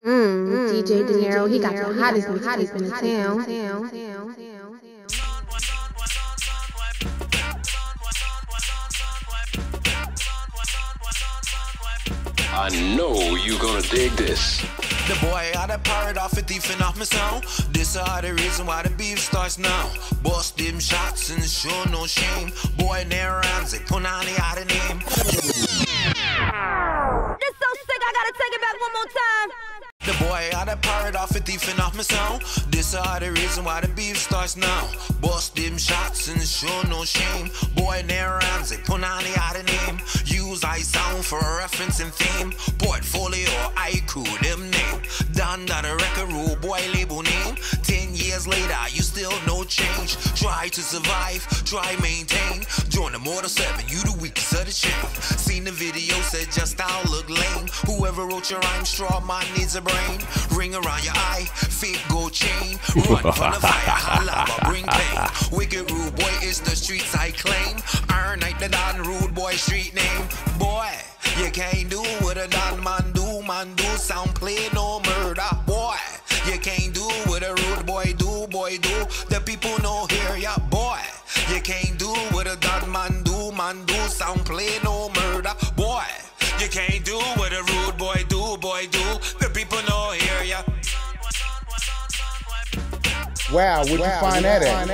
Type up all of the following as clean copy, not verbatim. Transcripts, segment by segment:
DJ De Niro, he got the hottest mixtape in the town. I know you gonna dig this. The boy out of pirate off a thief and off my sound. This are the reason why the beef starts now. Bust them shots and show no shame. Boy near Ramsey, put on the other name. This so sick, I gotta take it back one more time. The boy out of pirate off a thief and off my sound. This are the reason why the beef starts now. Bust them shots and show no shame. Boy near Ramsey, put on the other name. Use I sound for a reference and fame. Portfolio, I crew them name. Done that a record rule, boy label name. 10 years later, you still no change. Try to survive, try maintain. Join the Mortal 7, you the weakest of the chain. Seen the video, said just I'll look lame. Whoever wrote your rhyme, straw man needs a brain. Ring around your eye, fake gold chain. Run from the fire, holla, bring pain. Wicked rude boy, it's the streets I claim. Iron Knight, the Don rude boy street name. Boy, you can't do what a Don man do. Man do sound play no murder. Boy, you can't do what a rude boy do. Boy do, the people know here ya. Boy, you can't do what a Don man do. Man do sound play no murder. Boy, you can't do what a rude boy do. Boy do, the people know here ya. Wow, where'd you find that at?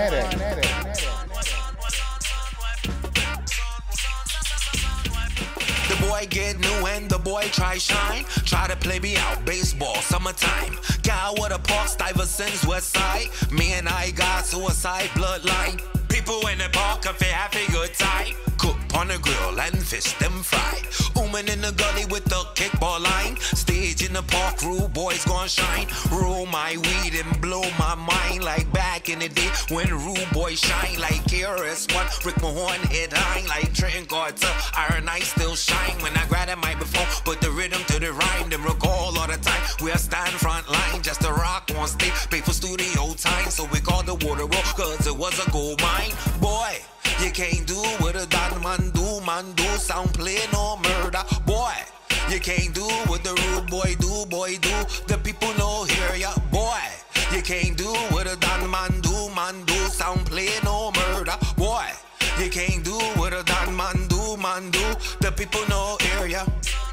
The boy get new and the boy try shine. Try to play me out, baseball, summertime. Guy with a park, ever since West Side. Me and I got suicide bloodline. People in the park if they have a good time. Cook on the grill and fish them fried. Woman in the gully with the kickball line. Stage in the park, rude boys gon' shine. Roll my weed and blow my mind. Like back in the day when rude boys shine. Like KRS-One, Rick Mahorn head high. Like Trenton Carter, Iron Knight still shine. When I grab the microphone, put the rhythm to the rhyme. Then recall all the time, we are stand front line. Just to rock on stage, pay for studio time. So we call the water roll, cause it was a gold mine. Boy, you can't do what a Don man do. Man do sound play no murder. Boy, you can't do what the rude boy do. Boy do, the people know here ya. Boy, you can't do what a Don man do. Man do sound play no murder. Boy, you can't do what a Don man do. Man do, the people know here ya.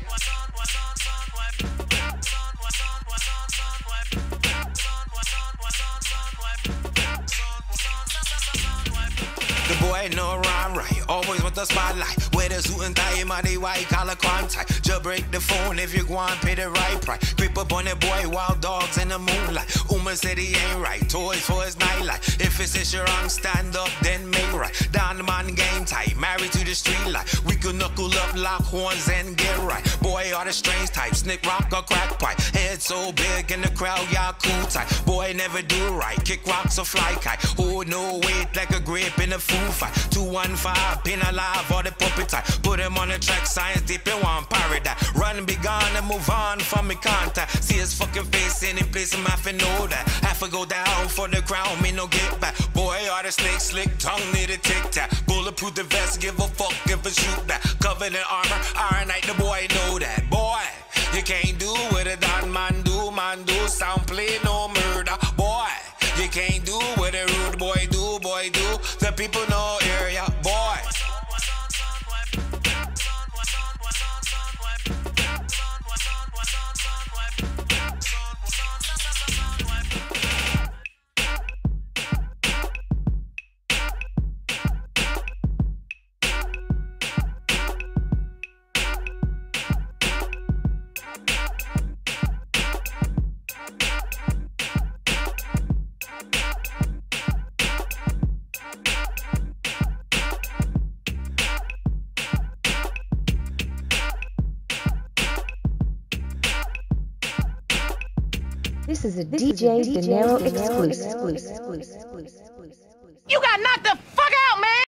The boy no rhyme right, always with the spotlight. With a suit and tie, my the white collar crime type. Just break the phone if you go and pay the right price. Creep up on the boy, wild dogs in the moonlight. Uma said he ain't right, toys for his nightlight. If it's issue wrong, stand up, then make right. Down the man game tight, married to the street light. We could knuckle up, lock horns and get right. Boy are the strange type, snick rock or crack pipe. Head so big in the crowd, y'all cool type. Boy never do right, kick rocks or fly kite. Hold no weight like a grape in a food fight. 215, pin alive or the puppet type. Put him on the track, science deep in one paradise. Run, be gone and move on from me contact. See his fucking face any place, I'm have to know that. Have to go down for the crown, me no get back. Boy, are the snake slick, tongue need a tic-tac. Bulletproof the vest, give a fuck if a shoot back. Covered in armor, Iron Knight, the boy know that. Boy, you can't do what a Don man do. Man do, sound play no murder. Boy, you can't do what a rude boy do. Boy do, the people know area. Boy, This is a DJ De Niro exclusive. You got knocked the fuck out, man!